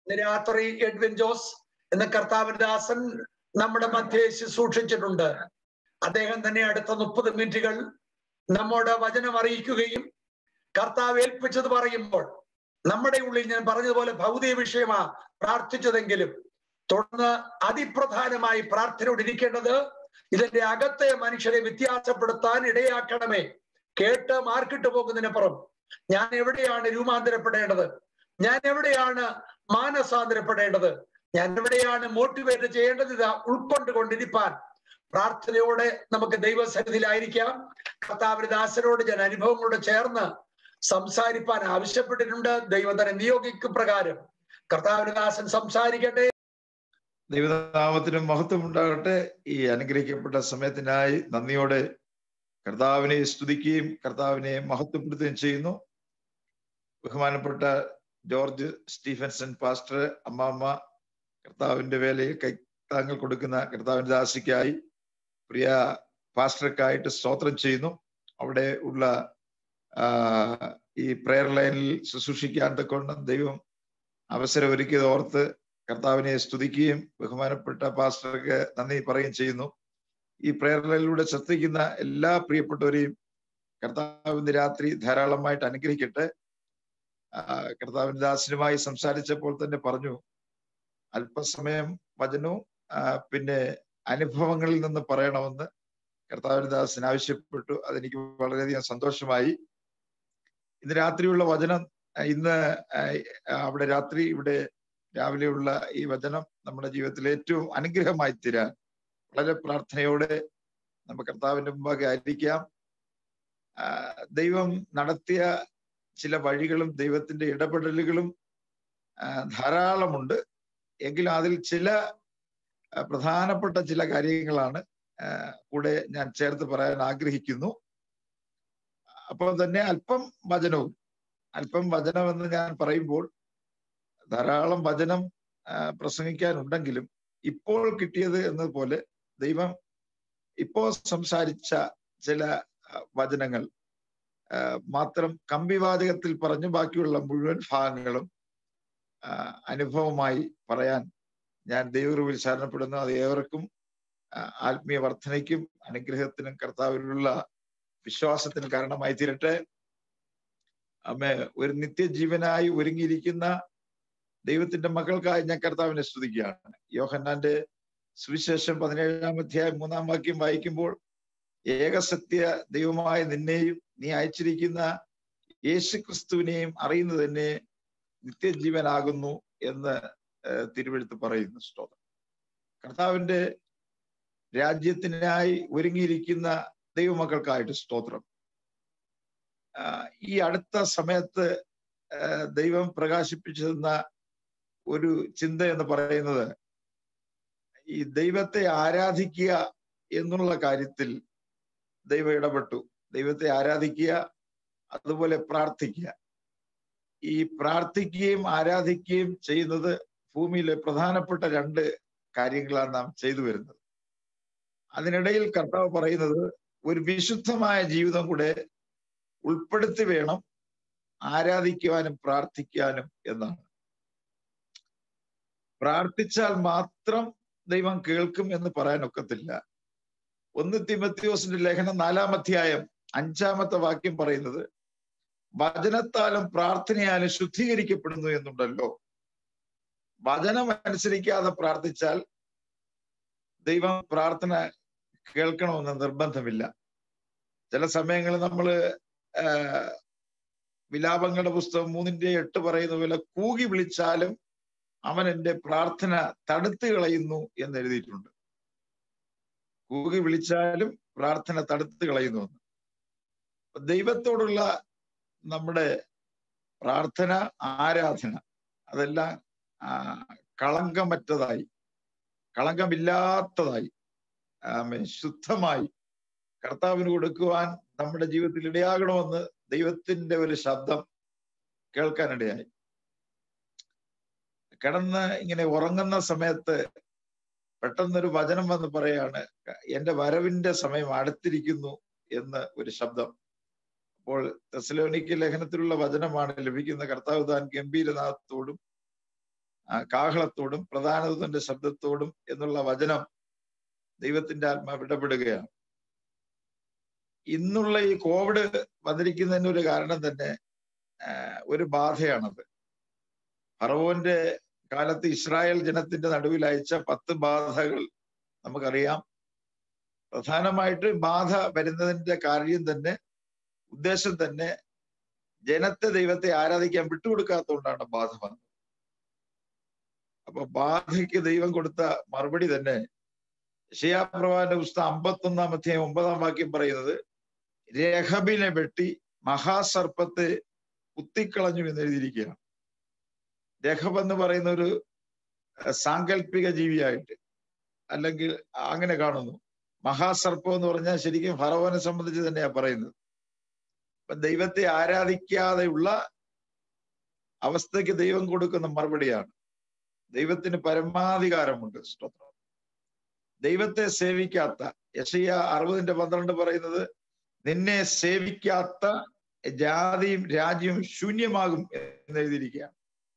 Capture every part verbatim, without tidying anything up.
ഇന്ന് രാത്രി എഡ്വിൻ ജോസ് എന്ന കർത്താവിന്റെ ദാസൻ നമ്മുടെ മധ്യേ ശുശ്രൂഷിച്ചിട്ടുണ്ട്. അദ്ദേഹം തന്നെ അടുത്ത മുപ്പത് മിനിറ്റുകൾ നമ്മോട് വചനം അറിയിക്കുകയും കർത്താവ് ഏൽപ്പിച്ചത് പറയുമ്പോൾ നമ്മുടെ ഉള്ളിൽ ഞാൻ പറഞ്ഞതുപോലെ ഭൗതിക വിഷയമാ പ്രാർത്ഥിച്ചതെങ്കിലും തുടർന്ന് അതിപ്രധാനമായി പ്രാർത്ഥനയോട് ഇരിക്കേണ്ടത് ഇതിന്റെ അകത്തെ മനുഷ്യരെ വ്യത്യാസപ്പെടുത്താൻ ഇടയാക്കണമേ. കേട്ട് മാർക്കിട്ട് പോകുന്നതിനപ്പുറം ഞാൻ എവിടെയാണ് രൂപാന്തരപ്പെടേണ്ടത്, ഞാൻ എവിടെയാണ് മാനസാന്തരപ്പെടേണ്ടത്, ഞാൻ എവിടെയാണ് മോട്ടിവേറ്റ് ചെയ്യേണ്ടത്, ഇതാ ഉൾക്കൊണ്ടുകൊണ്ടിരിപ്പാൻ പ്രാർത്ഥനയോടെ നമുക്ക് ദൈവസന്നിധിയിലായിരിക്കാം. കർത്താവിന്റെ ദാസനോട് ഞാൻ അനുഭവങ്ങളോട് ചേർന്ന് സംസാരിപ്പാൻ ആവശ്യപ്പെട്ടിട്ടുണ്ട്. ദൈവം തന്നെ നിയോഗിക്കും പ്രകാരം കർത്താവിന്റെ ദാസൻ സംസാരിക്കട്ടെ. ദൈവനാമത്തിന് മഹത്വം ഉണ്ടാകട്ടെ. ഈ അനുഗ്രഹിക്കപ്പെട്ട സമയത്തിനായി നന്ദിയോടെ കർത്താവിനെ സ്തുതിക്കുകയും കർത്താവിനെ മഹത്വപ്പെടുത്തുകയും ചെയ്യുന്നു. ബഹുമാനപ്പെട്ട ജോർജ് സ്റ്റീഫൻസൺ പാസ്റ്റർ, അമ്മാമ്മ, കർത്താവിന്റെ വേലയിൽ കൈത്താങ്ങൾ കൊടുക്കുന്ന കർത്താവിന്റെ ദാസിക്കായി, പ്രിയ പാസ്റ്റർക്കായിട്ട് സ്തോത്രം ചെയ്യുന്നു. അവിടെ ഉള്ള ഈ പ്രെയർ ലൈനിൽ ശുശ്രൂഷിക്കാൻ തക്കവണ്ണം ദൈവം അവസരം ഒരുക്കിയത് ഓർത്ത് കർത്താവിനെ സ്തുതിക്കുകയും ബഹുമാനപ്പെട്ട പാസ്റ്റർക്ക് നന്ദി പറയുകയും ചെയ്യുന്നു. ഈ പ്രെയർ ലൈനിലൂടെ ശ്രദ്ധിക്കുന്ന എല്ലാ പ്രിയപ്പെട്ടവരെയും കർത്താവിന്റെ രാത്രി ധാരാളമായിട്ട് അനുഗ്രഹിക്കട്ടെ. കർത്താവിന്റെ ദാസനുമായി സംസാരിച്ചപ്പോൾ തന്നെ പറഞ്ഞു, അല്പസമയം വചനവും പിന്നെ അനുഭവങ്ങളിൽ നിന്ന് പറയണമെന്ന് കർത്താവിന്റെ ദാസൻ ആവശ്യപ്പെട്ടു. അതെനിക്ക് വളരെയധികം സന്തോഷമായി. ഇന്ന് രാത്രിയുള്ള വചനം, ഇന്ന് അവിടെ രാത്രി ഇവിടെ രാവിലെയുള്ള ഈ വചനം നമ്മുടെ ജീവിതത്തിൽ ഏറ്റവും അനുഗ്രഹമായി തീരാൻ വളരെ പ്രാർത്ഥനയോടെ നമുക്ക് കർത്താവിന്റെ മുമ്പാകെ ആയിരിക്കാം. ദൈവം നടത്തിയ ചില വഴികളും ദൈവത്തിന്റെ ഇടപെടലുകളും ധാരാളമുണ്ട്. എങ്കിലും അതിൽ ചില പ്രധാനപ്പെട്ട ചില കാര്യങ്ങളാണ് കൂടെ ഞാൻ ചേർത്ത് പറയാൻ ആഗ്രഹിക്കുന്നു. അപ്പോൾ തന്നെ അല്പം വചനവും, അല്പം വചനമെന്ന് ഞാൻ പറയുമ്പോൾ ധാരാളം വചനം പ്രസംഗിക്കാനുണ്ടെങ്കിലും ഇപ്പോൾ കിട്ടിയത് എന്നതുപോലെ ദൈവം ഇപ്പോൾ സംസാരിച്ച ചില വചനങ്ങൾ മാത്രം കമ്പിവാചകത്തിൽ പറഞ്ഞു ബാക്കിയുള്ള മുഴുവൻ ഭാഗങ്ങളും അനുഭവമായി പറയാൻ ഞാൻ ദൈവകൃപയിൽ ശരണപ്പെടുന്നു. അത് ഏവർക്കും ആത്മീയ വർധനയ്ക്കും അനുഗ്രഹത്തിനും കർത്താവിലുള്ള വിശ്വാസത്തിന് കാരണമായി തീരട്ടെ. അമ്മേ, ഒരു നിത്യജീവനായി ഒരുങ്ങിയിരിക്കുന്ന ദൈവത്തിന്റെ മക്കൾക്കായി ഞാൻ കർത്താവിനെ സ്തുതിക്കുകയാണ്. യോഹന്നാന്റെ സുവിശേഷം പതിനേഴാം അധ്യായം മൂന്നാം വാക്യം വായിക്കുമ്പോൾ, ഏകസത്യ ദൈവമായ നിന്നെയും നീ അയച്ചിരിക്കുന്ന യേശു ക്രിസ്തുവിനെയും അറിയുന്നത് തന്നെ നിത്യജീവനാകുന്നു എന്ന് തിരുവെഴുത്ത് പറയുന്നു. സ്തോത്രം. കർത്താവിന്റെ രാജ്യത്തിനായി ഒരുങ്ങിയിരിക്കുന്ന ദൈവമക്കൾക്കായിട്ട് സ്തോത്രം. ഈ അടുത്ത സമയത്ത് ദൈവം പ്രകാശിപ്പിച്ചിരുന്ന ഒരു ചിന്ത എന്ന് പറയുന്നത്, ഈ ദൈവത്തെ ആരാധിക്കുക എന്നുള്ള കാര്യത്തിൽ ദൈവം ഇടപെട്ടു. ദൈവത്തെ ആരാധിക്കുക, അതുപോലെ പ്രാർത്ഥിക്കുക. ഈ പ്രാർത്ഥിക്കുകയും ആരാധിക്കുകയും ചെയ്യുന്നത് ഭൂമിയിലെ പ്രധാനപ്പെട്ട രണ്ട് കാര്യങ്ങളാണ് നാം ചെയ്തു വരുന്നത്. അതിനിടയിൽ കർത്താവ് പറയുന്നത് ഒരു വിശുദ്ധമായ ജീവിതം കൂടെ ഉൾപ്പെടുത്തി വേണം ആരാധിക്കുവാനും പ്രാർത്ഥിക്കാനും എന്നാണ്. പ്രാർത്ഥിച്ചാൽ മാത്രം ദൈവം കേൾക്കും എന്ന് പറയാൻ ഒക്കത്തില്ല. ഒന്ന് തിമോഥെയോസിന്റെ ലേഖനം നാലാം അധ്യായം അഞ്ചാമത്തെ വാക്യം പറയുന്നത്, വചനത്താലും പ്രാർത്ഥനയാലും ശുദ്ധീകരിക്കപ്പെടുന്നു എന്നുണ്ടല്ലോ. വചനം അനുസരിക്കാതെ പ്രാർത്ഥിച്ചാൽ ദൈവം പ്രാർത്ഥന കേൾക്കണമെന്ന് നിർബന്ധമില്ല. ചില സമയങ്ങളിൽ നമ്മൾ വിലാപങ്ങളുടെ പുസ്തകം മൂന്നിന്റെ എട്ട് പറയുന്ന പോലെ കൂകി വിളിച്ചാലും അവൻ എൻ്റെ പ്രാർത്ഥന തടുത്തു കളയുന്നു എന്ന് എഴുതിയിട്ടുണ്ട്. കൂകി വിളിച്ചാലും പ്രാർത്ഥന തടുത്തു കളയുന്നു എന്ന്. ദൈവത്തോടുള്ള നമ്മുടെ പ്രാർത്ഥന, ആരാധന, അതെല്ലാം കളങ്കമറ്റതായി, കളങ്കമില്ലാത്തതായി, ശുദ്ധമായി കർത്താവിന് കൊടുക്കുവാൻ നമ്മുടെ ജീവിതത്തിൽ ഇടയാകണമെന്ന് ദൈവത്തിന്റെ ഒരു ശബ്ദം കേൾക്കാനിടയായി. കിടന്ന് ഇങ്ങനെ ഉറങ്ങുന്ന സമയത്ത് പെട്ടെന്നൊരു വചനം വന്ന് പറയാണ്, എൻ്റെ വരവിന്റെ സമയം അടുത്തിരിക്കുന്നു എന്ന് ഒരു ശബ്ദം. അപ്പോൾ തെസ്സലോനിക്ക ലേഖനത്തിലുള്ള വചനമാണ് ലഭിക്കുന്ന. കർത്താവ് താൻ ഗംഭീരനാഥത്തോടും കാഹളത്തോടും പ്രധാനദൂതന്റെ ശബ്ദത്തോടും എന്നുള്ള വചനം ദൈവത്തിന്റെ ആത്മാവ് ഇടപെടുകയാണ്. ഇന്നുള്ള ഈ കോവിഡ് വന്നിരിക്കുന്നതിന് ഒരു കാരണം തന്നെ ഒരു ബാധയാണത്. ഫറവോന്റെ കാലത്ത് ഇസ്രായേൽ ജനത്തിന്റെ നടുവിൽ അയച്ച പത്ത് ബാധകൾ നമുക്കറിയാം. പ്രധാനമായിട്ട് ബാധ വരുന്നതിന്റെ കാര്യം തന്നെ, ഉദ്ദേശം തന്നെ ജനത്തെ ദൈവത്തെ ആരാധിക്കാൻ വിട്ടുകൊടുക്കാത്തതുകൊണ്ടാണ് ബാധ വന്നത്. അപ്പൊ ബാധയ്ക്ക് ദൈവം കൊടുത്ത മറുപടി തന്നെ യെശയ്യാപ്രവാചകന്റെ പുസ്തകം അമ്പത്തൊന്നാം അധ്യായം ഒമ്പതാം വാക്യം പറയുന്നത്, രഹബിനെ വെട്ടി മഹാസർപ്പത്തെ കുത്തിക്കളഞ്ഞു എന്ന് എഴുതിയിരിക്കുകയാണ്. രഹബ് എന്ന് പറയുന്ന ഒരു സാങ്കല്പിക ജീവിയായിട്ട്, അല്ലെങ്കിൽ അങ്ങനെ കാണുന്നു. മഹാസർപ്പം എന്ന് പറഞ്ഞാൽ ശരിക്കും ഫറവോനെ സംബന്ധിച്ച് തന്നെയാ പറയുന്നത്. അപ്പൊ ദൈവത്തെ ആരാധിക്കാതെയുള്ള അവസ്ഥയ്ക്ക് ദൈവം കൊടുക്കുന്ന മറുപടിയാണ്. ദൈവത്തിന് പരമാധികാരമുണ്ട്. സ്തോത്രം. ദൈവത്തെ സേവിക്കാത്ത, യെശയ്യാ അറുപതിന്റെ പന്ത്രണ്ട് പറയുന്നത്, നിന്നെ സേവിക്കാത്ത ജാതിയും രാജ്യവും ശൂന്യമാകും എന്ന് എഴുതിയിരിക്കുകയാണ്.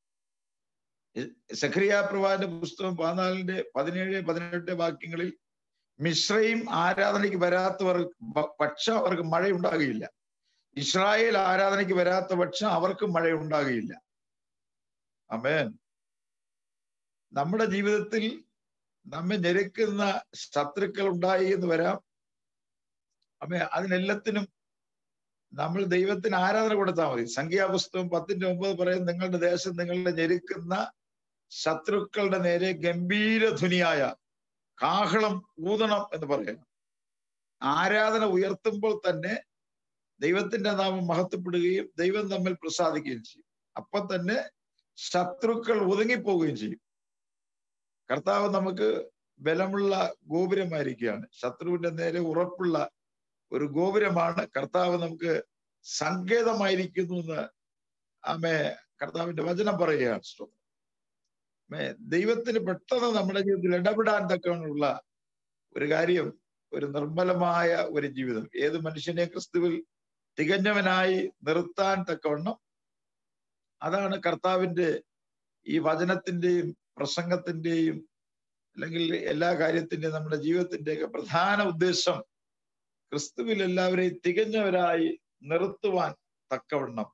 സഖറിയാ പ്രവാചകന്റെ പുസ്തകം പതിനാലിന്റെ പതിനേഴ് പതിനെട്ട് വാക്യങ്ങളിൽ, മിശ്രയും ആരാധനയ്ക്ക് വരാത്തവർ പക്ഷം അവർക്ക് മഴയുണ്ടാകുകയില്ല, ഇസ്രായേൽ ആരാധനയ്ക്ക് വരാത്ത പക്ഷം അവർക്ക് മഴയുണ്ടാകുകയില്ല. ആമേൻ. നമ്മുടെ ജീവിതത്തിൽ നമ്മെ ഞെരുക്കുന്ന ശത്രുക്കൾ ഉണ്ടായി എന്ന് വരാം. ആമേൻ. അതിനെല്ലാത്തിനും നമ്മൾ ദൈവത്തിന് ആരാധന കൊടുത്താൽ മതി. സംഖ്യാപുസ്തകം പത്തിന്റെ ഒമ്പത് പറയും, നിങ്ങളുടെ ദേശം നിങ്ങളുടെ ഞെരുക്കുന്ന ശത്രുക്കളുടെ നേരെ ഗംഭീര ധ്വനിയായ കാഹളം ഊതണം എന്ന് പറയുന്നു. ആരാധന ഉയർത്തുമ്പോൾ തന്നെ ദൈവത്തിന്റെ നാമം മഹത്വപ്പെടുകയും ദൈവം തമ്മിൽ പ്രസാദിക്കുകയും ചെയ്യും. അപ്പം തന്നെ ശത്രുക്കൾ ഒതുങ്ങിപ്പോവുകയും ചെയ്യും. കർത്താവ് നമുക്ക് ബലമുള്ള ഗോപുരമായിരിക്കുകയാണ്. ശത്രുവിന്റെ നേരെ ഉറപ്പുള്ള ഒരു ഗോപുരമാണ് കർത്താവ് നമുക്ക് സങ്കേതമായിരിക്കുന്നു എന്ന് ആമേ കർത്താവിന്റെ വചനം പറയുകയാണ്. ആമേ. ദൈവത്തിന് പെട്ടെന്ന് നമ്മുടെ ജീവിതത്തിൽ ഇടപെടാൻ തക്കമുള്ള ഒരു കാര്യം, ഒരു നിർമ്മലമായ ഒരു ജീവിതം. ഏത് മനുഷ്യനെ ക്രിസ്തുവിൽ തികഞ്ഞവനായി നിർത്താൻ തക്കവണ്ണം, അതാണ് കർത്താവിന്റെ ഈ വചനത്തിന്റെയും പ്രസംഗത്തിന്റെയും അല്ലെങ്കിൽ എല്ലാ കാര്യത്തിന്റെയും നമ്മുടെ ജീവിതത്തിന്റെയൊക്കെ പ്രധാന ഉദ്ദേശം, ക്രിസ്തുവിൽ എല്ലാവരെയും തികഞ്ഞവരായി നിർത്തുവാൻ തക്കവണ്ണം.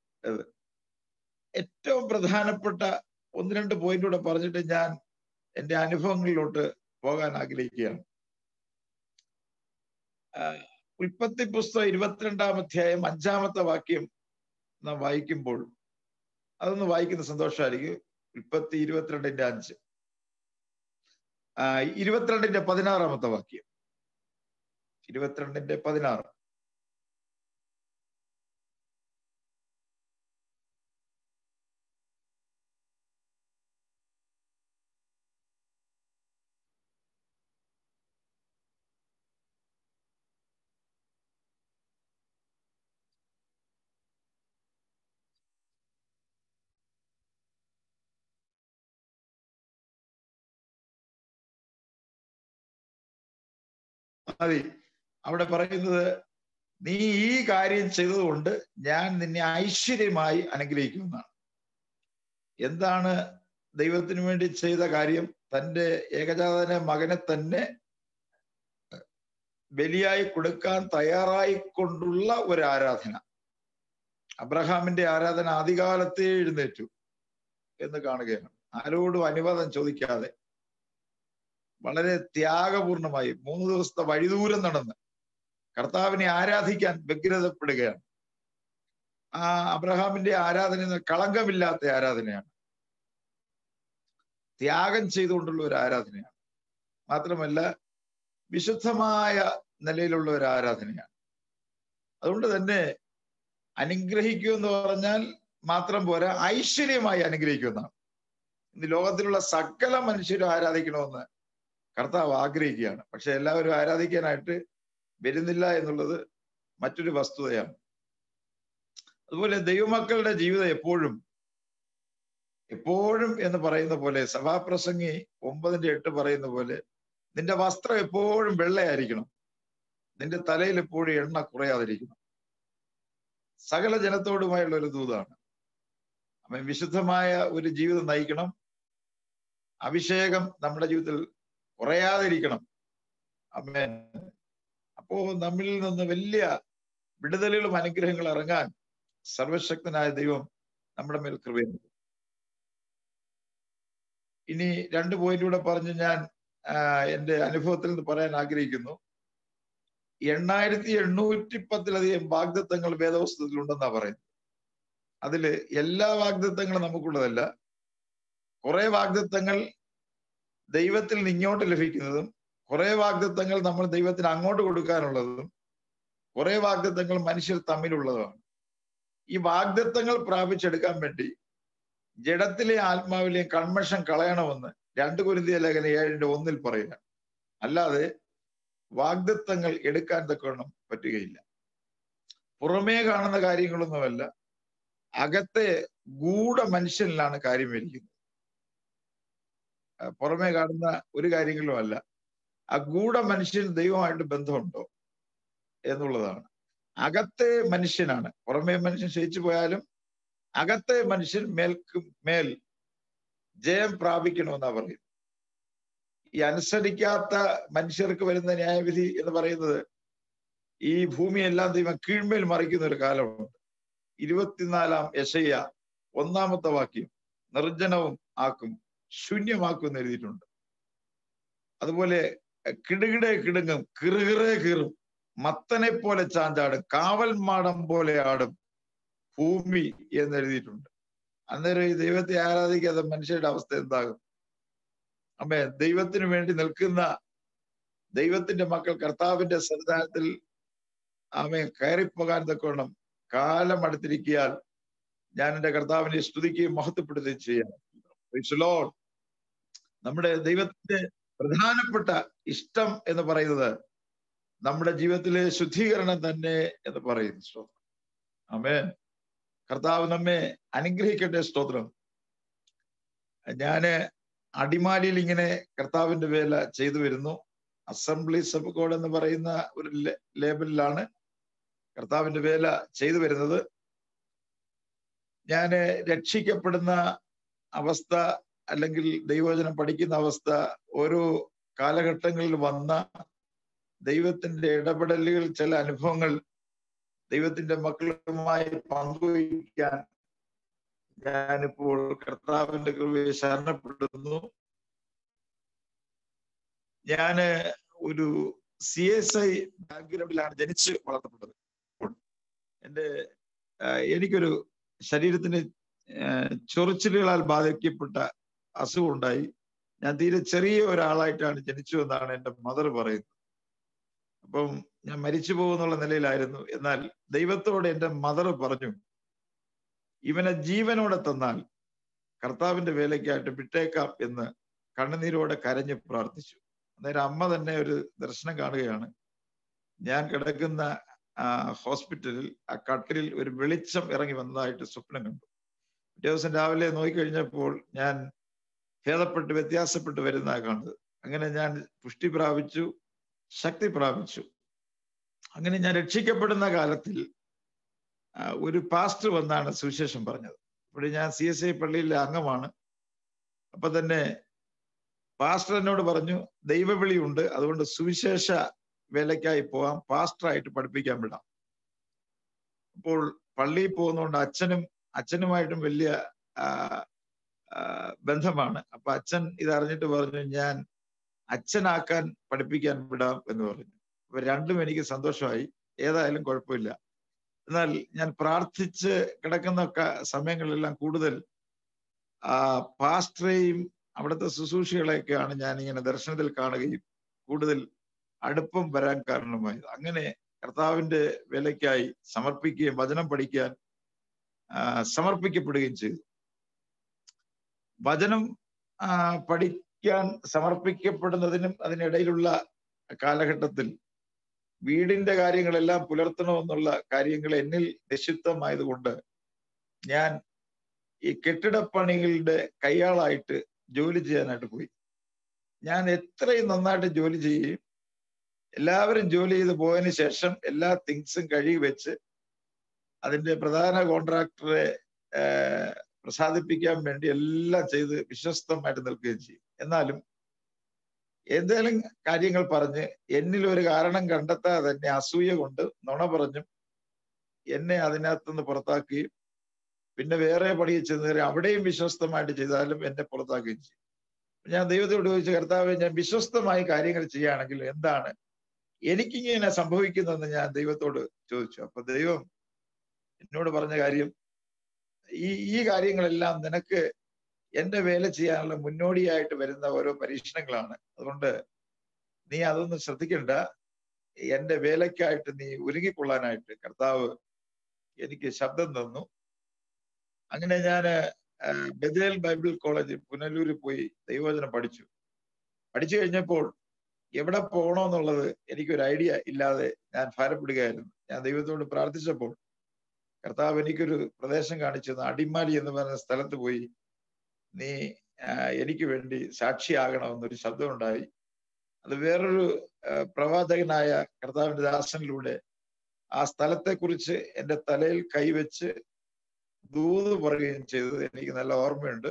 ഏറ്റവും പ്രധാനപ്പെട്ട ഒന്ന് രണ്ട് പോയിന്റ് കൂടെ പറഞ്ഞിട്ട് ഞാൻ എൻ്റെ അനുഭവങ്ങളിലോട്ട് പോകാൻ ആഗ്രഹിക്കുകയാണ്. ഉൽപ്പത്തി പുസ്തകം ഇരുപത്തിരണ്ടാം അധ്യായം അഞ്ചാമത്തെ വാക്യം നാം വായിക്കുമ്പോൾ അതൊന്ന് വായിക്കുന്ന സന്തോഷമായിരിക്കും. ഉൽപ്പത്തി ഇരുപത്തിരണ്ടിന്റെ അഞ്ച്, ഇരുപത്തിരണ്ടിന്റെ പതിനാറാമത്തെ വാക്യം, ഇരുപത്തിരണ്ടിന്റെ പതിനാറ്. മതി. അവിടെ പറയുന്നത്, നീ ഈ കാര്യം ചെയ്തതുകൊണ്ട് ഞാൻ നിന്നെ ഐശ്വര്യമായി അനുഗ്രഹിക്കുന്നതാണ്. എന്താണ് ദൈവത്തിന് വേണ്ടി ചെയ്ത കാര്യം? തൻ്റെ ഏകജാതന മകനെ തന്നെ ബലിയായി കൊടുക്കാൻ തയ്യാറായിക്കൊണ്ടുള്ള ഒരു ആരാധന. അബ്രഹാമിന്റെ ആരാധന ആദികാലത്തെ എഴുന്നേറ്റു എന്ന് കാണുകയാണ്. ആരോടും അനുവാദം ചോദിക്കാതെ വളരെ ത്യാഗപൂർണമായി മൂന്ന് ദിവസത്തെ വഴിദൂരം നടന്ന് കർത്താവിനെ ആരാധിക്കാൻ വ്യഗ്രതപ്പെടുകയാണ്. ആ അബ്രഹാമിന്റെ ആരാധന കളങ്കമില്ലാത്ത ആരാധനയാണ്, ത്യാഗം ചെയ്തുകൊണ്ടുള്ള ഒരു ആരാധനയാണ്. മാത്രമല്ല വിശുദ്ധമായ നിലയിലുള്ള ഒരു ആരാധനയാണ്. അതുകൊണ്ട് തന്നെ അനുഗ്രഹിക്കുക എന്ന് പറഞ്ഞാൽ മാത്രം പോരാ, ഐശ്വര്യമായി അനുഗ്രഹിക്കുന്നതാണ്. ഇന്ന് ലോകത്തിലുള്ള സകല മനുഷ്യരും ആരാധിക്കണമെന്ന് കർത്താവ് ആഗ്രഹിക്കുകയാണ്. പക്ഷെ എല്ലാവരും ആരാധിക്കാനായിട്ട് വരുന്നില്ല എന്നുള്ളത് മറ്റൊരു വസ്തുതയാണ്. അതുപോലെ ദൈവമക്കളുടെ ജീവിതം എപ്പോഴും എപ്പോഴും എന്ന് പറയുന്ന പോലെ, സഭാപ്രസംഗി ഒമ്പതിന്റെ എട്ട് പറയുന്ന പോലെ, നിന്റെ വസ്ത്രം എപ്പോഴും വെള്ളയായിരിക്കണം, നിന്റെ തലയിൽ എപ്പോഴും എണ്ണ കുറയാതിരിക്കണം. സകല ജനത്തോടുമായുള്ള ഒരു ദൂതാണ്. അവൻ വിശുദ്ധമായ ഒരു ജീവിതം നയിക്കണം. അഭിഷേകം നമ്മുടെ ജീവിതത്തിൽ കുറയാതിരിക്കണം. ആമേൻ. അപ്പോ നമ്മിൽ നിന്ന് വലിയ വിടുതലുകളും അനുഗ്രഹങ്ങളും ഇറങ്ങാൻ സർവശക്തനായ ദൈവം നമ്മുടെ മേൽ കൃപയുണ്ട്. ഇനി രണ്ട് പോയിന്റൂടെ പറഞ്ഞ് ഞാൻ എന്റെ അനുഭവത്തിൽ നിന്ന് പറയാൻ ആഗ്രഹിക്കുന്നു. എണ്ണായിരത്തി എണ്ണൂറ്റി പത്തിലധികം വാഗ്ദത്തങ്ങൾ വേദപുസ്തകത്തിൽ ഉണ്ടെന്നാ പറയുന്നത്. അതില് എല്ലാ വാഗ്ദത്തങ്ങളും നമുക്കുള്ളതല്ല. കുറെ വാഗ്ദത്തങ്ങൾ ദൈവത്തിൽ നിന്ന് ഇങ്ങോട്ട് ലഭിക്കുന്നതും കുറെ വാഗ്ദത്തങ്ങൾ നമ്മൾ ദൈവത്തിന് അങ്ങോട്ട് കൊടുക്കാനുള്ളതും കുറെ വാഗ്ദത്തങ്ങൾ മനുഷ്യർ തമ്മിലുള്ളതുമാണ്. ഈ വാഗ്ദത്തങ്ങൾ പ്രാപിച്ചെടുക്കാൻ വേണ്ടി ജഡത്തിലെ ആത്മാവിലെ കൺമഷം കളയണമെന്ന് രണ്ട് കൊരിന്ത്യർ ലേഖനം ഏഴിന്റെ ഒന്നിൽ പറയുക. അല്ലാതെ വാഗ്ദത്തങ്ങൾ എടുക്കാൻ തക്കവണ്ണം പറ്റുകയില്ല. പുറമേ കാണുന്ന കാര്യങ്ങളൊന്നുമല്ല, അകത്തെ ഗൂഢ മനുഷ്യനിലാണ് കാര്യം ഇരിക്കുന്നത്. പുറമേ കാണുന്ന ഒരു കാര്യങ്ങളും അല്ല, ആ ഗൂഢ മനുഷ്യൻ ദൈവമായിട്ട് ബന്ധമുണ്ടോ എന്നുള്ളതാണ്. അകത്തെ മനുഷ്യനാണ്. പുറമേ മനുഷ്യൻ ക്ഷയിച്ചു പോയാലും അകത്തെ മനുഷ്യൻ മേൽക്ക് മേൽ ജയം പ്രാപിക്കണമെന്നാ പറയുന്നത്. ഈ അനുസരിക്കാത്ത മനുഷ്യർക്ക് വരുന്ന ന്യായവിധി എന്ന് പറയുന്നത് ഈ ഭൂമിയെല്ലാം ദൈവം കീഴ്മേൽ മറിക്കുന്ന ഒരു കാലമുണ്ട്. ഇരുപത്തിനാലാം യെശയ്യാ ഒന്നാമത്തെ വാക്യം നിർജ്ജനവും ആക്കും ശൂന്യമാക്കും എന്ന് എഴുതിയിട്ടുണ്ട്. അതുപോലെ കിടുകിടെ കിടുങ്ങും കിറുകിറേ കീറും മത്തനെ പോലെ ചാഞ്ചാടും കാവൽ മാടം പോലെ ആടും ഭൂമി എന്ന് എഴുതിയിട്ടുണ്ട്. അന്നേരം ഈ ദൈവത്തെ ആരാധിക്കാത്ത മനുഷ്യരുടെ അവസ്ഥ എന്താകും? അമ്മേ, ദൈവത്തിന് വേണ്ടി നിൽക്കുന്ന ദൈവത്തിന്റെ മക്കൾ കർത്താവിന്റെ സന്നിധാനത്തിൽ ആമേ കയറിപ്പോകാൻ തക്കോണം കാലം അടുത്തിരിക്കിയാൽ ഞാൻ എൻ്റെ കർത്താവിനെ സ്തുതിക്കുകയും മഹത്വപ്പെടുത്തുകയും ചെയ്യാം. നമ്മുടെ ദൈവത്തിന്റെ പ്രധാനപ്പെട്ട ഇഷ്ടം എന്ന് പറയുന്നത് നമ്മുടെ ജീവിതത്തിലെ ശുദ്ധീകരണം തന്നെ എന്ന് പറയുന്നു. സ്തോത്രം. ആമേൻ. കർത്താവ് നമ്മെ അനുഗ്രഹിക്കട്ടെ. സ്തോത്രം. ഞാന് അടിമാലിയിൽ ഇങ്ങനെ കർത്താവിന്റെ വേല ചെയ്തു വരുന്നു. അസംബ്ലീസ് ഓഫ് ഗോഡ് എന്ന് പറയുന്ന ഒരു ലേബലിലാണ് കർത്താവിന്റെ വേല ചെയ്തു വരുന്നത്. ഞാന് രക്ഷിക്കപ്പെടുന്ന അവസ്ഥ അല്ലെങ്കിൽ ദൈവവചനം പഠിക്കുന്ന അവസ്ഥ ഓരോ കാലഘട്ടങ്ങളിൽ വന്ന ദൈവത്തിന്റെ ഇടപെടലുകൾ, ചില അനുഭവങ്ങൾ ദൈവത്തിന്റെ മക്കളുമായി പങ്കുവയ്ക്കാൻ ഞാനിപ്പോൾ കർത്താവിന്റെ കൃപയെ ശരണപ്പെടുന്നു. ഞാന് ഒരു സി എസ് ഐ ബാക്ക്ഗ്രൗണ്ടിലാണ് ജനിച്ച് വളർത്തപ്പെട്ടത്. എൻ്റെ എനിക്കൊരു ശരീരത്തിന് ചൊറിച്ചിലുകളാൽ ബാധിക്കപ്പെട്ട അസുഖം ഉണ്ടായി. ഞാൻ തീരെ ചെറിയ ഒരാളായിട്ടാണ് ജനിച്ചു എന്നാണ് എൻ്റെ മദർ പറയുന്നത്. അപ്പം ഞാൻ മരിച്ചു പോകുന്നുള്ള നിലയിലായിരുന്നു. എന്നാൽ ദൈവത്തോട് എൻ്റെ മദർ പറഞ്ഞു, ഇവനെ ജീവനോടെ തന്നാൽ കർത്താവിന്റെ വേലയ്ക്കായിട്ട് വിട്ടേക്കാം എന്ന് കണ്ണുനീരോടെ കരഞ്ഞ് പ്രാർത്ഥിച്ചു. അന്നേരം അമ്മ തന്നെ ഒരു ദർശനം കാണുകയാണ്. ഞാൻ കിടക്കുന്ന ഹോസ്പിറ്റലിൽ ആ കട്ടിലിൽ ഒരു വെളിച്ചം ഇറങ്ങി വന്നതായിട്ട് സ്വപ്നം കണ്ടു. പിറ്റേ ദിവസം രാവിലെ നോക്കിക്കഴിഞ്ഞപ്പോൾ ഞാൻ ഭേദപ്പെട്ട് വ്യത്യാസപ്പെട്ട് വരുന്നതാണ് കണ്ടത്. അങ്ങനെ ഞാൻ പുഷ്ടി പ്രാപിച്ചു, ശക്തി പ്രാപിച്ചു. അങ്ങനെ ഞാൻ രക്ഷിക്കപ്പെടുന്ന കാലത്തിൽ ഒരു പാസ്റ്റർ വന്നാണ് സുവിശേഷം പറഞ്ഞത്. ഇവിടെ ഞാൻ സി എസ് ഐ പള്ളിയിലെ അംഗമാണ്. അപ്പൊ തന്നെ പാസ്റ്റർ എന്നോട് പറഞ്ഞു, ദൈവവിളി ഉണ്ട്, അതുകൊണ്ട് സുവിശേഷ വേലയ്ക്കായി പോകാം, പാസ്റ്ററായിട്ട് പഠിപ്പിക്കാൻ വിടാം. അപ്പോൾ പള്ളിയിൽ പോകുന്നതുകൊണ്ട് അച്ഛനും അച്ഛനുമായിട്ടും വലിയ ബന്ധമാണ്. അപ്പൊ അച്ഛൻ ഇതറിഞ്ഞിട്ട് പറഞ്ഞു, ഞാൻ അച്ഛനാക്കാൻ പഠിപ്പിക്കാൻ വിടാം എന്ന് പറഞ്ഞു. അപ്പൊ രണ്ടും എനിക്ക് സന്തോഷമായി. ഏതായാലും കുഴപ്പമില്ല. എന്നാൽ ഞാൻ പ്രാർത്ഥിച്ച് കിടക്കുന്ന സമയങ്ങളിലെല്ലാം കൂടുതൽ ആ പാസ്റ്ററേയും അവിടുത്തെ ശുശ്രൂഷകളെയൊക്കെയാണ് ഞാൻ ഇങ്ങനെ ദർശനത്തിൽ കാണുകയും കൂടുതൽ അടുപ്പം വരാൻ കാരണമായത്. അങ്ങനെ കർത്താവിന്റെ വേലയ്ക്കായി സമർപ്പിക്കുകയും വചനം പഠിക്കാൻ സമർപ്പിക്കപ്പെടുകയും ചെയ്തു. വചനം പഠിക്കാൻ സമർപ്പിക്കപ്പെടുന്നതിനും അതിനിടയിലുള്ള കാലഘട്ടത്തിൽ വീടിന്റെ കാര്യങ്ങളെല്ലാം പുലർത്തണമെന്നുള്ള കാര്യങ്ങൾ എന്നിൽ നിക്ഷിപ്തമായതുകൊണ്ട് ഞാൻ ഈ കെട്ടിടപ്പണികളുടെ കയ്യാളായിട്ട് ജോലി ചെയ്യാനായിട്ട് പോയി. ഞാൻ എത്രയും നന്നായിട്ട് ജോലി ചെയ്യുകയും എല്ലാവരും ജോലി ചെയ്ത് പോയതിനു ശേഷം എല്ലാ തിങ്സും കഴുകി വെച്ച് അതിന്റെ പ്രധാന കോൺട്രാക്ടറെ പ്രസാദിപ്പിക്കാൻ വേണ്ടി എല്ലാം ചെയ്ത് വിശ്വസ്തമായിട്ട് നിൽക്കുകയും ചെയ്യും. എന്നാലും എന്തെങ്കിലും കാര്യങ്ങൾ പറഞ്ഞ് എന്നിൽ ഒരു കാരണം കണ്ടെത്താതെ തന്നെ അസൂയ കൊണ്ട് നുണ പറഞ്ഞും എന്നെ അതിനകത്തുനിന്ന് പുറത്താക്കുകയും പിന്നെ വേറെ പണിയിൽ ചെന്ന് അവിടെയും വിശ്വസ്തമായിട്ട് ചെയ്താലും എന്നെ പുറത്താക്കുകയും ചെയ്യും. ഞാൻ ദൈവത്തോട് ചോദിച്ചു, കർത്താവേ, ഞാൻ വിശ്വസ്തമായി കാര്യങ്ങൾ ചെയ്യുകയാണെങ്കിൽ എന്താണ് എനിക്കിങ്ങനെ സംഭവിക്കുന്നതെന്ന് ഞാൻ ദൈവത്തോട് ചോദിച്ചു. അപ്പൊ ദൈവം എന്നോട് പറഞ്ഞ കാര്യം, ഈ ഈ കാര്യങ്ങളെല്ലാം നിനക്ക് എന്റെ വേല ചെയ്യാനുള്ള മുന്നോടിയായിട്ട് വരുന്ന ഓരോ പരീക്ഷണങ്ങളാണ്. അതുകൊണ്ട് നീ അതൊന്നും ശ്രദ്ധിക്കണ്ട. എന്റെ വേലയ്ക്കായിട്ട് നീ ഒരുങ്ങിക്കൊള്ളാനായിട്ട് കർത്താവ് എനിക്ക് ശബ്ദം തന്നു. അങ്ങനെ ഞാൻ ബെഥേൽ ബൈബിൾ കോളേജ് പുനലൂരിൽ പോയി ദൈവവചനം പഠിച്ചു. പഠിച്ചു കഴിഞ്ഞപ്പോൾ എവിടെ പോകണമെന്നുള്ളത് എനിക്കൊരു ഐഡിയ ഇല്ലാതെ ഞാൻ ഭാരപ്പെടുകയായിരുന്നു. ഞാൻ ദൈവത്തോട് പ്രാർത്ഥിച്ചപ്പോൾ കർത്താവ് എനിക്കൊരു പ്രദേശം കാണിച്ചു തന്നു. അടിമാലി എന്ന് പറയുന്ന സ്ഥലത്ത് പോയി നീ എനിക്ക് വേണ്ടി സാക്ഷിയാകണമെന്നൊരു ശബ്ദമുണ്ടായി. അത് വേറൊരു പ്രവാചകനായ കർത്താവിന്റെ ദാസനിലൂടെ ആ സ്ഥലത്തെ കുറിച്ച് എൻ്റെ തലയിൽ കൈവച്ച് ദൂത് പറയുകയും ചെയ്തത് എനിക്ക് നല്ല ഓർമ്മയുണ്ട്.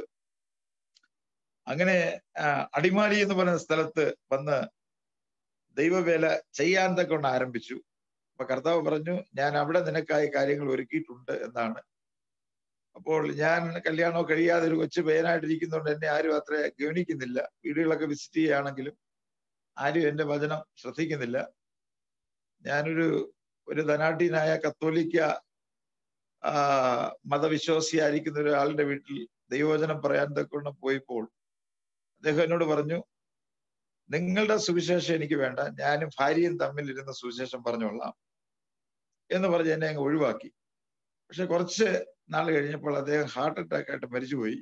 അങ്ങനെ അടിമാലി എന്ന് പറയുന്ന സ്ഥലത്ത് വന്ന് ദൈവവേല ചെയ്യാൻ കൊണ്ട് ആരംഭിച്ചു. അപ്പൊ കർത്താവ് പറഞ്ഞു, ഞാൻ അവിടെ നിനക്കായി കാര്യങ്ങൾ ഒരുക്കിയിട്ടുണ്ട് എന്നാണ്. അപ്പോൾ ഞാൻ കല്യാണം കഴിയാതെ ഒരു കൊച്ചു പയ്യനായിട്ടിരിക്കുന്നതുകൊണ്ട് എന്നെ ആരും അത്ര ഗവനിക്കുന്നില്ല. വീടുകളൊക്കെ വിസിറ്റ് ചെയ്യുകയാണെങ്കിലും ആരും എന്റെ വചനം ശ്രദ്ധിക്കുന്നില്ല. ഞാനൊരു ഒരു ധനാഢ്യനായ കത്തോലിക്ക ആ മതവിശ്വാസിയായിരിക്കുന്ന ഒരാളുടെ വീട്ടിൽ ദൈവവചനം പറയാൻ തക്കൊണ്ട് പോയപ്പോൾ അദ്ദേഹം എന്നോട് പറഞ്ഞു, നിങ്ങളുടെ സുവിശേഷം എനിക്ക് വേണ്ട, ഞാനും ഭാര്യയും തമ്മിൽ ഇരുന്ന സുവിശേഷം പറഞ്ഞോളാം എന്ന് പറഞ്ഞ് എന്നെ അങ്ങ് ഒഴിവാക്കി. പക്ഷെ കുറച്ച് നാൾ കഴിഞ്ഞപ്പോൾ അദ്ദേഹം ഹാർട്ട് അറ്റാക്ക് ആയിട്ട് മരിച്ചുപോയി.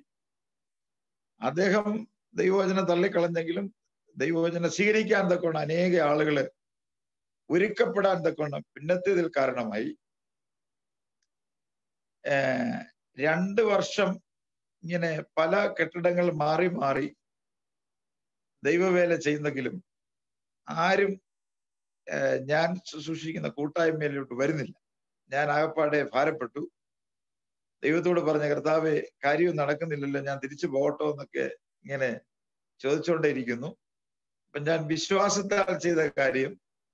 അദ്ദേഹം ദൈവവചനം തള്ളിക്കളഞ്ഞെങ്കിലും ദൈവവചനം സ്വീകരിക്കാൻ തക്കൊണ്ട് അനേക ആളുകള് ഒരുക്കപ്പെടാൻ തക്കൊണ്ട് പിന്നത്തേതിൽ കാരണമായി. ഏർ രണ്ട് വർഷം ഇങ്ങനെ പല കെട്ടിടങ്ങൾ മാറി മാറി ദൈവവേല ചെയ്യുന്നെങ്കിലും ആരും ഞാൻ ശുശ്രൂഷിക്കുന്ന കൂട്ടായ്മയിലോട്ട് വരുന്നില്ല. ഞാൻ ആകപ്പാടെ ഭാരപ്പെട്ടു. ദൈവത്തോട് പറഞ്ഞ, കർത്താവേ, കാര്യവും നടക്കുന്നില്ലല്ലോ, ഞാൻ തിരിച്ചു പോകട്ടോ എന്നൊക്കെ ഇങ്ങനെ ചോദിച്ചുകൊണ്ടേയിരിക്കുന്നു. അപ്പൊ ഞാൻ വിശ്വാസത്താൽ ചെയ്ത കാര്യം,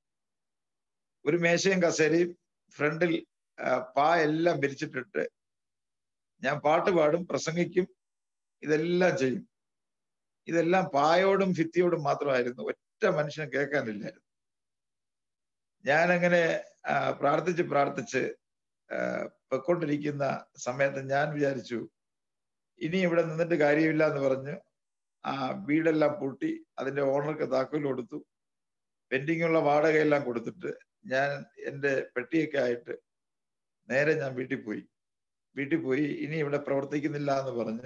ഒരു മേശയും കസേരയും ഫ്രണ്ടിൽ പാ എല്ലാം വിരിച്ചിട്ടിട്ട് ഞാൻ പാട്ട് പാടും, പ്രസംഗിക്കും, ഇതെല്ലാം ചെയ്യും. ഇതെല്ലാം പായോടും ഭിത്തിയോടും മാത്രമായിരുന്നു, ഒറ്റ മനുഷ്യനും കേൾക്കാനില്ലായിരുന്നു. ഞാനങ്ങനെ പ്രാർത്ഥിച്ച് പ്രാർത്ഥിച്ച് പൊയ്ക്കൊണ്ടിരിക്കുന്ന സമയത്ത് ഞാൻ വിചാരിച്ചു, ഇനി ഇവിടെ നിന്നിട്ട് കാര്യമില്ല എന്ന് പറഞ്ഞ് ആ വീടെല്ലാം പൂട്ടി അതിന്റെ ഓണർക്ക് താക്കോൽ കൊടുത്തു. പെൻഡിങ്ങുള്ള വാടകയെല്ലാം കൊടുത്തിട്ട് ഞാൻ എൻ്റെ പെട്ടിയൊക്കെ ആയിട്ട് നേരെ ഞാൻ വീട്ടിൽ പോയി. വീട്ടിൽ പോയി ഇനി ഇവിടെ പ്രവർത്തിക്കുന്നില്ല എന്ന് പറഞ്ഞ്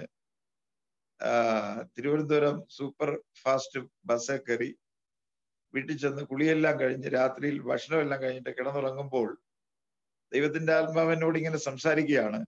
തിരുവനന്തപുരം സൂപ്പർ ഫാസ്റ്റ് ബസ്സിൽ കയറി വീട്ടിൽ ചെന്ന് കുളിയെല്ലാം കഴിഞ്ഞ് രാത്രിയിൽ ഭക്ഷണമെല്ലാം കഴിഞ്ഞിട്ട് കിടന്നുറങ്ങുമ്പോൾ ദൈവത്തിന്റെ ആത്മാവിനോട് ഇങ്ങനെ സംസാരിക്കുകയാണ്,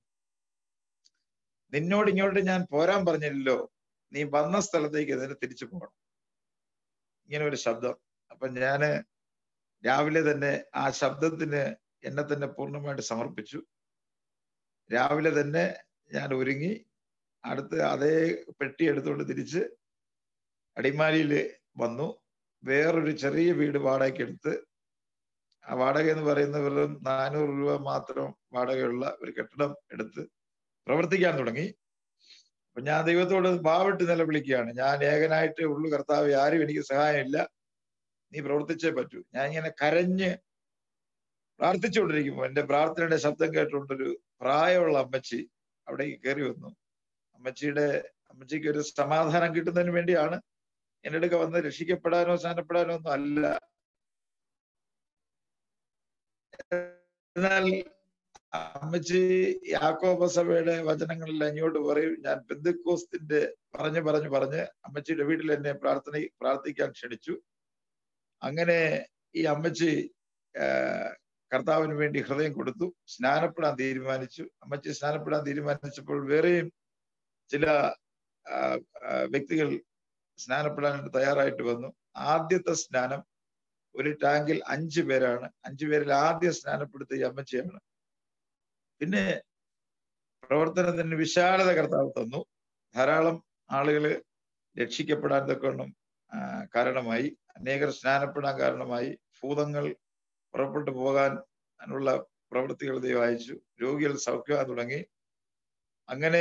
നിന്നോട് ഇങ്ങോട്ട് ഞാൻ പോരാൻ പറഞ്ഞില്ലല്ലോ, നീ വന്ന സ്ഥലത്തേക്ക് അതിന് തിരിച്ചു പോകണം. ഇങ്ങനെ ഒരു ശബ്ദം. അപ്പൊ ഞാന് രാവിലെ തന്നെ ആ ശബ്ദത്തിന് എന്നെ തന്നെ പൂർണ്ണമായിട്ട് സമർപ്പിച്ചു. രാവിലെ തന്നെ ഞാൻ ഒരുങ്ങി അടുത്ത് അതേ പെട്ടി എടുത്തുകൊണ്ട് തിരിച്ച് അടിമാലിയിൽ വന്നു. വേറൊരു ചെറിയ വീട് വാടകയ്ക്ക് എടുത്ത്, ആ വാടക എന്ന് പറയുന്ന വെറും നാനൂറ് രൂപ മാത്രം വാടകയുള്ള ഒരു കെട്ടിടം എടുത്ത് പ്രവർത്തിക്കാൻ തുടങ്ങി. അപ്പൊ ഞാൻ ദൈവത്തോട് ഭാവിട്ട് നിലവിളിക്കുകയാണ്, ഞാൻ ഏകനായിട്ടേ ഉള്ളൂ കർത്താവേ, ആരും എനിക്ക് സഹായമില്ല, നീ പ്രവർത്തിച്ചേ പറ്റൂ. ഞാൻ ഇങ്ങനെ കരഞ്ഞ് പ്രാർത്ഥിച്ചുകൊണ്ടിരിക്കുമ്പോൾ എന്റെ പ്രാർത്ഥനയുടെ ശബ്ദം കേട്ടുകൊണ്ടൊരു പ്രായമുള്ള അമ്മച്ചി അവിടേക്ക് കയറി വന്നു. അമ്മച്ചിയുടെ അമ്മച്ചിക്ക് ഒരു സമാധാനം കിട്ടുന്നതിന് വേണ്ടിയാണ് എൻ്റെ അടുക്ക വന്ന്, രക്ഷിക്കപ്പെടാനോ സ്നാനപ്പെടാനോ ഒന്നും അല്ല. എന്നാൽ അമ്മച്ചി യാക്കോബ സഭയുടെ വചനങ്ങളിൽ അങ്ങോട്ട് പറയും, ഞാൻ പെന്തക്കോസ്തിന്റെ പറഞ്ഞു പറഞ്ഞു പറഞ്ഞ് അമ്മച്ചിയുടെ വീട്ടിൽ എന്നെ പ്രാർത്ഥന പ്രാർത്ഥിക്കാൻ ക്ഷണിച്ചു. അങ്ങനെ ഈ അമ്മച്ചി കർത്താവിന് വേണ്ടി ഹൃദയം കൊടുത്തു, സ്നാനപ്പെടാൻ തീരുമാനിച്ചു. അമ്മച്ചി സ്നാനപ്പെടാൻ തീരുമാനിച്ചപ്പോൾ വേറെയും ചില വ്യക്തികൾ സ്നാനപ്പെടാനായിട്ട് തയ്യാറായിട്ട് വന്നു. ആദ്യത്തെ സ്നാനം ഒരു ടാങ്കിൽ അഞ്ചു പേരാണ്. അഞ്ചു പേരിൽ ആദ്യം സ്നാനപ്പെടുത്തിയ അമ്മച്ചിയാണ്. പിന്നെ പ്രവർത്തനത്തിന് വിശാലത കർത്താവ് തന്നു. ധാരാളം ആളുകള് രക്ഷിക്കപ്പെടാൻ തക്കവണ്ണം കാരണമായി, അനേകർ സ്നാനപ്പെടാൻ കാരണമായി, ഭൂതങ്ങൾ പുറപ്പെട്ടു പോകാൻ ഉള്ള പ്രവൃത്തികൾ ദൈവം അയച്ചു, രോഗികൾ സൗഖ്യമാൻ തുടങ്ങി. അങ്ങനെ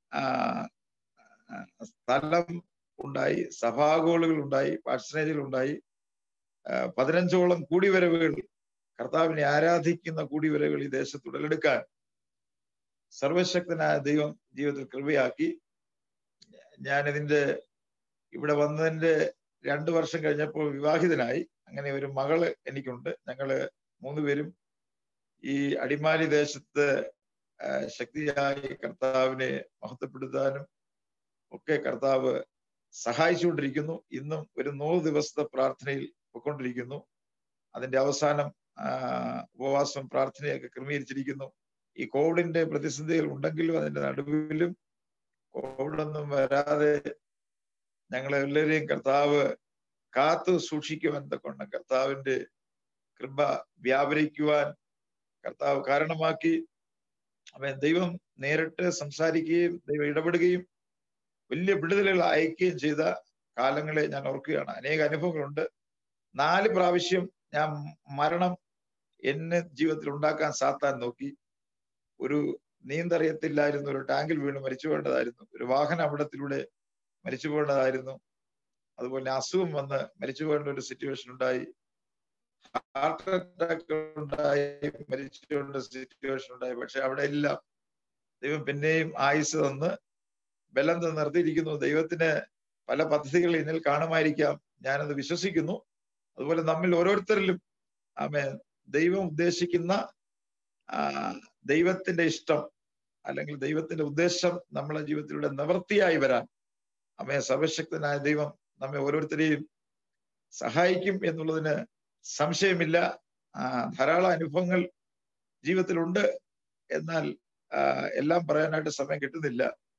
സ്ഥലം ഉണ്ടായി, സഭാഗോളുകൾ ഉണ്ടായി, പാർസനേജുകൾ ഉണ്ടായി. പതിനഞ്ചോളം കൂടിവരവുകൾ, കർത്താവിനെ ആരാധിക്കുന്ന കൂടിവരവുകൾ ഈ ദേശത്ത് ഉടലെടുക്കാൻ സർവശക്തനായ ദൈവം ജീവിതത്തിൽ കൃപയാക്കി. ഞാനിതിന്റെ ഇവിടെ വന്നതിന്റെ രണ്ടു വർഷം കഴിഞ്ഞപ്പോൾ വിവാഹിതനായി. അങ്ങനെ ഒരു മകള് എനിക്കുണ്ട്. ഞങ്ങള് മൂന്നുപേരും ഈ അടിമാലി ദേശത്ത് ശക്തിയായി കർത്താവിനെ മഹത്വപ്പെടുത്താനും ഒക്കെ കർത്താവ് സഹായിച്ചുകൊണ്ടിരിക്കുന്നു. ഇന്നും ഒരു നൂറ് ദിവസത്തെ പ്രാർത്ഥനയിൽ പൊയ്ക്കൊണ്ടിരിക്കുന്നു. അതിന്റെ അവസാനം ഉപവാസം പ്രാർത്ഥനയൊക്കെ ക്രമീകരിച്ചിരിക്കുന്നു. ഈ കോവിഡിന്റെ പ്രതിസന്ധികൾ ഉണ്ടെങ്കിലും അതിന്റെ നടുവിലും കോവിഡൊന്നും വരാതെ ഞങ്ങളെല്ലാവരെയും കർത്താവ് കാത്തു സൂക്ഷിക്കുവാൻ കൊണ്ട് കർത്താവിന്റെ കൃപ വ്യാപരിക്കുവാൻ കർത്താവ് കാരണമാക്കി. അവൻ ദൈവം നേരിട്ട് സംസാരിക്കുകയും ദൈവം ഇടപെടുകയും വലിയ വിടുതലുകൾ അയക്കുകയും ചെയ്ത കാലങ്ങളെ ഞാൻ ഓർക്കുകയാണ്. അനേക അനുഭവങ്ങളുണ്ട്. നാല് പ്രാവശ്യം ഞാൻ മരണം എന്നെ ജീവിതത്തിൽ ഉണ്ടാക്കാൻ സാത്താൻ നോക്കി. ഒരു നീന്തറിയത്തില്ലായിരുന്നു, ഒരു ടാങ്കിൽ വീണ് മരിച്ചു പോകേണ്ടതായിരുന്നു. ഒരു വാഹന അപകടത്തിലൂടെ മരിച്ചു പോകേണ്ടതായിരുന്നു. അതുപോലെ അസുഖം വന്ന് മരിച്ചു പോകേണ്ട ഒരു സിറ്റുവേഷൻ ഉണ്ടായി. ഹാർട്ട് അറ്റാക്ക് ഉണ്ടായി മരിച്ചു പോകേണ്ട സിറ്റുവേഷൻ ഉണ്ടായി. പക്ഷെ അവിടെ എല്ലാം ദൈവം പിന്നെയും ആയുസ് തന്ന് ബലം തന്ന് നിർത്തിയിരിക്കുന്നു. ദൈവത്തിന് പല പദ്ധതികൾ എന്നിൽ കാണുമായിരിക്കാം, ഞാനത് വിശ്വസിക്കുന്നു. അതുപോലെ നമ്മിൽ ഓരോരുത്തരിലും ആമേൻ ദൈവം ഉദ്ദേശിക്കുന്ന ദൈവത്തിന്റെ ഇഷ്ടം അല്ലെങ്കിൽ ദൈവത്തിന്റെ ഉദ്ദേശം നമ്മളെ ജീവിതത്തിലൂടെ നിവൃത്തിയായി വരാൻ ആമേൻ സർവശക്തനായ ദൈവം നമ്മെ ഓരോരുത്തരെയും സഹായിക്കും എന്നുള്ളതിന് സംശയമില്ല. ധാരാളം അനുഭവങ്ങൾ ജീവിതത്തിലുണ്ട്. എന്നാൽ എല്ലാം പറയാനായിട്ട് സമയം കിട്ടുന്നില്ല.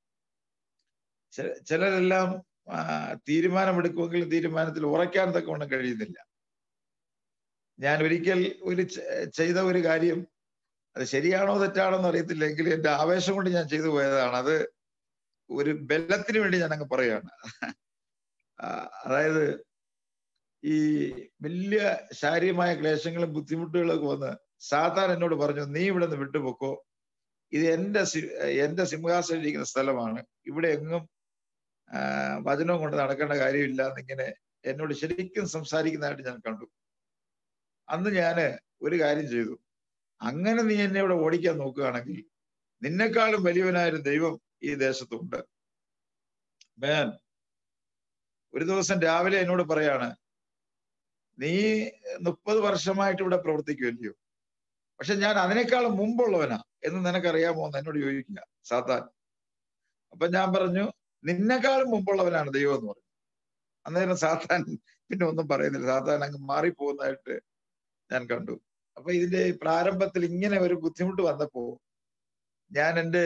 ചിലരെല്ലാം തീരുമാനമെടുക്കുമെങ്കിലും തീരുമാനത്തിൽ ഉറയ്ക്കാൻ തക്കവണ്ണം കഴിയുന്നില്ല. ഞാൻ ഒരിക്കൽ ഒരു ചെയ്ത ഒരു കാര്യം അത് ശരിയാണോ തെറ്റാണോ എന്ന് അറിയത്തില്ലെങ്കിൽ എന്റെ ആവേശം കൊണ്ട് ഞാൻ ചെയ്തു പോയതാണ്. അത് ഒരു ബലത്തിന് വേണ്ടി ഞാൻ അങ്ങ് പറയുകയാണ്. അതായത് ഈ വലിയ ശാരീരികമായ ക്ലേശങ്ങളും ബുദ്ധിമുട്ടുകളൊക്കെ വന്ന് സാത്താൻ എന്നോട് പറഞ്ഞു, നീ ഇവിടെ നിന്ന് വിട്ടുപോക്കോ, ഇത് എന്റെ എന്റെ സിംഹാസനം ഇരിക്കുന്ന സ്ഥലമാണ്, ഇവിടെ എങ്ങും വചനം കൊണ്ട് നടക്കേണ്ട കാര്യമില്ല എന്നിങ്ങനെ എന്നോട് ശരിക്കും സംസാരിക്കുന്നതായിട്ട് ഞാൻ കണ്ടു. അന്ന് ഞാന് ഒരു കാര്യം ചെയ്തു. അങ്ങനെ നീ എന്നെ ഇവിടെ ഓടിക്കാൻ നോക്കുകയാണെങ്കിൽ നിന്നെക്കാളും വലിയവനായൊരു ദൈവം ഈ ദേശത്തുണ്ട്. മേൻ ഒരു ദിവസം രാവിലെ എന്നോട് പറയാണ്, നീ മുപ്പത് വർഷമായിട്ട് ഇവിടെ പ്രവർത്തിക്കുമല്ലയോ, പക്ഷെ ഞാൻ അതിനേക്കാളും മുമ്പുള്ളവനാ എന്ന് നിനക്കറിയാമോ എന്ന് എന്നോട് ചോദിക്കുക സാത്താൻ. അപ്പൊ ഞാൻ പറഞ്ഞു, നിന്നെക്കാളും മുമ്പുള്ളവനാണ് ദൈവം എന്ന് പറഞ്ഞു. അന്നേരം സാത്താൻ പിന്നെ ഒന്നും പറയുന്നില്ല, സാത്താൻ അങ്ങ് മാറിപ്പോകുന്നതായിട്ട് ഞാൻ കണ്ടു. അപ്പൊ ഇതിന്റെ പ്രാരംഭത്തിൽ ഇങ്ങനെ ഒരു ബുദ്ധിമുട്ട് വന്നപ്പോ ഞാൻ എൻ്റെ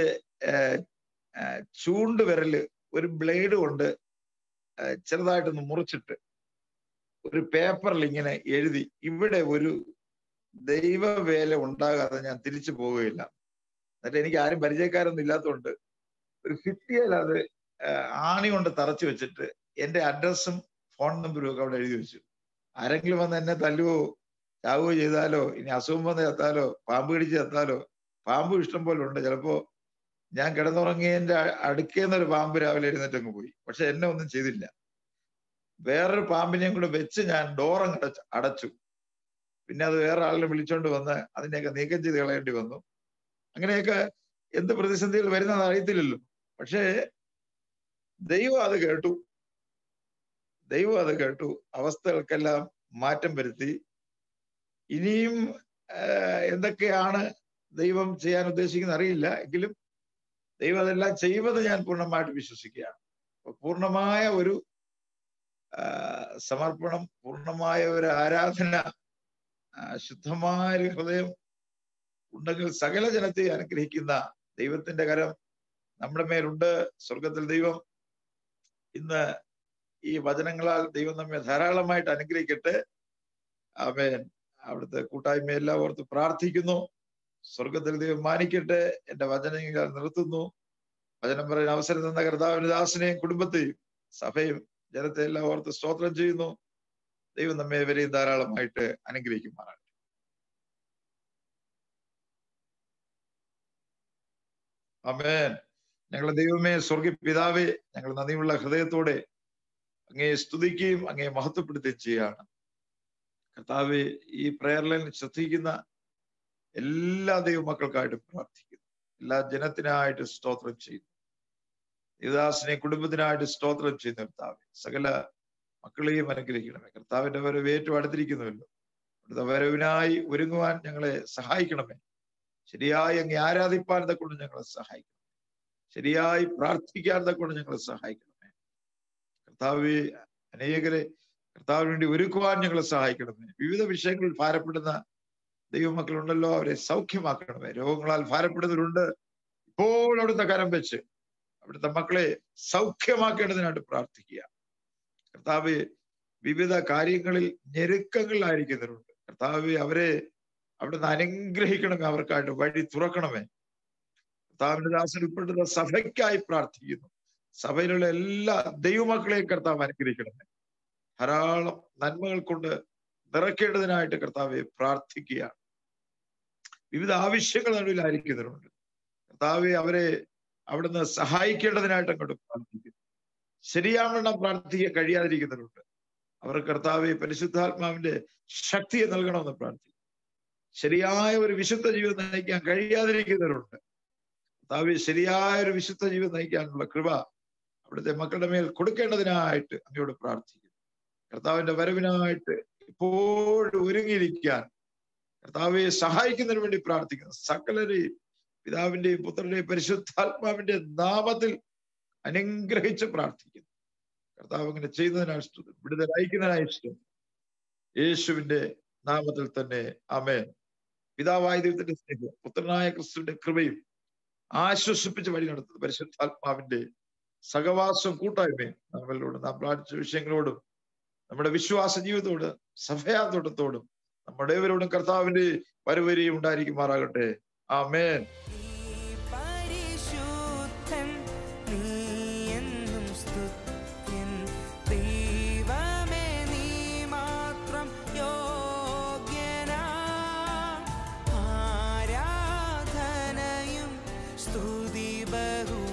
ചൂണ്ട് വിരല് ഒരു ബ്ലേഡ് കൊണ്ട് ചെറുതായിട്ടൊന്ന് മുറിച്ചിട്ട് ഒരു പേപ്പറിൽ ഇങ്ങനെ എഴുതി, ഇവിടെ ഒരു ദൈവവേല ഉണ്ടാകാതെ ഞാൻ തിരിച്ചു പോവുകയില്ല. എന്നിട്ട് എനിക്ക് ആരും പരിചയക്കാരൊന്നും ഇല്ലാത്തതുകൊണ്ട് ഒരു ഭിത്തിയിൽ അത് ആണി കൊണ്ട് തറച്ചു വെച്ചിട്ട് എൻ്റെ അഡ്രസ്സും ഫോൺ നമ്പറും ഒക്കെ അവിടെ എഴുതി വെച്ചു. ആരെങ്കിലും വന്ന് എന്നെ തല്ലുവോ ചാവുകയോ ചെയ്താലോ, ഇനി അസുഖം വന്ന് ചത്താലോ, പാമ്പ് കടിച്ച് ചത്താലോ, പാമ്പ് ഇഷ്ടം പോലെ ഉണ്ട്. ചിലപ്പോ ഞാൻ കിടന്നുറങ്ങിയതിന്റെ അടുക്കേന്നൊരു പാമ്പ് രാവിലെ എഴുന്നേറ്റങ്ങ് പോയി, പക്ഷെ എന്നെ ഒന്നും ചെയ്തില്ല. വേറൊരു പാമ്പിനെയും കൂടെ വെച്ച് ഞാൻ ഡോറങ്ങ് അടച്ചു അടച്ചു പിന്നെ അത് വേറെ ആളിനെ വിളിച്ചോണ്ട് വന്ന് അതിനെയൊക്കെ നീക്കം ചെയ്ത് കളയേണ്ടി വന്നു. അങ്ങനെയൊക്കെ എന്ത് പ്രതിസന്ധികൾ വരുന്നത് അറിയത്തില്ലല്ലോ. പക്ഷേ ദൈവം അത് കേട്ടു, ദൈവം അത് കേട്ടു. അവസ്ഥകൾക്കെല്ലാം മാറ്റം വരുത്തി. ഇനിയും എന്തൊക്കെയാണ് ദൈവം ചെയ്യാൻ ഉദ്ദേശിക്കുന്നത് അറിയില്ല, എങ്കിലും ദൈവം അതെല്ലാം ചെയ്യുമെന്ന് ഞാൻ പൂർണ്ണമായിട്ട് വിശ്വസിക്കുകയാണ്. പൂർണ്ണമായ ഒരു സമർപ്പണം, പൂർണ്ണമായ ഒരു ആരാധന, ശുദ്ധമായ ഒരു ഹൃദയം ഉണ്ടെങ്കിൽ സകല ജനത്തെ അനുഗ്രഹിക്കുന്ന ദൈവത്തിന്റെ കരം നമ്മുടെ മേലുണ്ട്. സ്വർഗത്തിൽ ദൈവം ഇന്ന് ഈ വചനങ്ങളാൽ ദൈവം നമ്മെ ധാരാളമായിട്ട് അനുഗ്രഹിക്കട്ടെ. ആമേൻ. അവിടുത്തെ കൂട്ടായ്മയെല്ലാം ഓർത്ത് പ്രാർത്ഥിക്കുന്നു. സ്വർഗത്തിൽ ദൈവം മാനിക്കട്ടെ. എന്റെ വചനങ്ങൾ നിർത്തുന്നു. വചനം പറയുന്ന അവസരം തന്ന കർത്താവിന്റെ ദാസനെയും കുടുംബത്തെയും സഭയും ജനത്തെ എല്ലാം ഓർത്ത് സ്തോത്രം ചെയ്യുന്നു. ദൈവം നമ്മെ ഇവരെയും ധാരാളമായിട്ട് അനുഗ്രഹിക്കുമാറാണ്. ആമേൻ. ഞങ്ങളുടെ ദൈവമേ, സ്വർഗീയ പിതാവേ, ഞങ്ങൾ നന്ദിയുള്ള ഹൃദയത്തോടെ അങ്ങയെ സ്തുതിക്കുകയും അങ്ങയെ മഹത്വപ്പെടുത്തുകയും ചെയ്യാണ്. കർത്താവേ, ഈ പ്രയർ ലൈനിൽ ശ്രദ്ധിക്കുന്ന എല്ലാ ദൈവമക്കൾക്കായിട്ടും പ്രാർത്ഥിക്കുന്നു. എല്ലാ ജനത്തിനായിട്ട് സ്തോത്രം ചെയ്യുന്നു. ദേവദാസിനെ കുടുംബത്തിനായിട്ട് സ്തോത്രം ചെയ്യുന്നു. കർത്താവേ, സകല മക്കളെയും അനുഗ്രഹിക്കണമേ. കർത്താവിന്റെ വരവ് ഏറ്റവും അടുത്തിരിക്കുന്നുവല്ലോ. അവിടുത്തെ വരവിനായി ഒരുങ്ങുവാൻ ഞങ്ങളെ സഹായിക്കണമേ. ശരിയായി അങ്ങ് ആരാധിപ്പാൻ കൊണ്ട് ഞങ്ങളെ സഹായിക്കണം. ശരിയായി പ്രാർത്ഥിക്കാൻ കൊണ്ട് ഞങ്ങളെ സഹായിക്കണമേ. കർത്താവെ, അനേകരെ കർത്താവിന് വേണ്ടി ഒരുക്കുവാൻ ഞങ്ങളെ സഹായിക്കണമേ. വിവിധ വിഷയങ്ങളിൽ ഭാരപ്പെടുന്ന ദൈവമക്കളുണ്ടല്ലോ, അവരെ സൗഖ്യമാക്കണമേ. രോഗങ്ങളാൽ ഭാരപ്പെടുന്നവരുണ്ട്. ഇപ്പോൾ അവിടുത്തെ കരം വെച്ച് അവിടുത്തെ മക്കളെ സൗഖ്യമാക്കേണ്ടതിനായിട്ട് പ്രാർത്ഥിക്കുക. കർത്താവെ, വിവിധ കാര്യങ്ങളിൽ ഞെരുക്കങ്ങളിലായിരിക്കുന്നവരുണ്ട്. കർത്താവെ, അവരെ അവിടുന്ന് അനുഗ്രഹിക്കണമേ. അവർക്കായിട്ട് വഴി തുറക്കണമേ. കർത്താവിന്റെ ദാസൻ ഉൾപ്പെടുന്ന സഭയ്ക്കായി പ്രാർത്ഥിക്കുന്നു. സഭയിലുള്ള എല്ലാ ദൈവമക്കളെയും കർത്താവ് അനുഗ്രഹിക്കണമേ. ധാരാളം നന്മകൾ കൊണ്ട് നിറയ്ക്കേണ്ടതിനായിട്ട് കർത്താവെ പ്രാർത്ഥിക്കുകയാണ്. വിവിധ ആവശ്യങ്ങൾ നടുവിലായിരിക്കുന്നവരുണ്ട്. കർത്താവെ, അവരെ അവിടുന്ന് സഹായിക്കേണ്ടതിനായിട്ട് അങ്ങോട്ട് പ്രാർത്ഥിക്കുന്നു. ശരിയാവണ്ണം പ്രാർത്ഥിക്കാൻ കഴിയാതിരിക്കുന്നവരുണ്ട്. അവർ കർത്താവെ പരിശുദ്ധാത്മാവിന്റെ ശക്തിയെ നൽകണമെന്ന് പ്രാർത്ഥിക്കുന്നു. ശരിയായ ഒരു വിശുദ്ധ ജീവിതം നയിക്കാൻ കഴിയാതിരിക്കുന്നവരുണ്ട്. കർത്താവെ, ശരിയായ ഒരു വിശുദ്ധ ജീവിതം നയിക്കാനുള്ള കൃപ അവിടുത്തെ മക്കളുടെ മേൽ കൊടുക്കേണ്ടതിനായിട്ട് അങ്ങയോട് പ്രാർത്ഥിക്കുന്നു. കർത്താവിന്റെ വരവിനായിട്ട് ഇപ്പോഴും ഒരുങ്ങിയിരിക്കാൻ കർത്താവെ സഹായിക്കുന്നതിന് വേണ്ടി പ്രാർത്ഥിക്കുന്നു. സകലരെയും പിതാവിന്റെയും പുത്രന്റെയും പരിശുദ്ധാത്മാവിന്റെ നാമത്തിൽ അനുഗ്രഹിച്ച് പ്രാർത്ഥിക്കുന്നു. കർത്താവ് അങ്ങനെ ചെയ്യുന്നതിനായി സ്തുതി, വിടുതൽ അയക്കുന്നതിനായി സ്തുതി. യേശുവിന്റെ നാമത്തിൽ തന്നെ ആമേൻ. പിതാവായ ദൈവത്തിന്റെ സ്നേഹവും പുത്രനായ ക്രിസ്തുവിന്റെ കൃപയും ആശ്വസിപ്പിച്ച് വഴി നടത്തുന്ന പരിശുദ്ധാത്മാവിന്റെ സഹവാസവും കൂട്ടായ്മയും നമ്മളോട് നാം പ്രാർത്ഥിച്ച വിഷയങ്ങളോടും നമ്മുടെ വിശ്വാസ ജീവിതത്തോട് സഭയാന്തോട്ടത്തോടും നമ്മുടെ ഇവരോടും കർത്താവിന്റെ വരവരിയും ഉണ്ടായിരിക്കുമാറാകട്ടെ. ആമേൻ. സ്തുതി ബഹു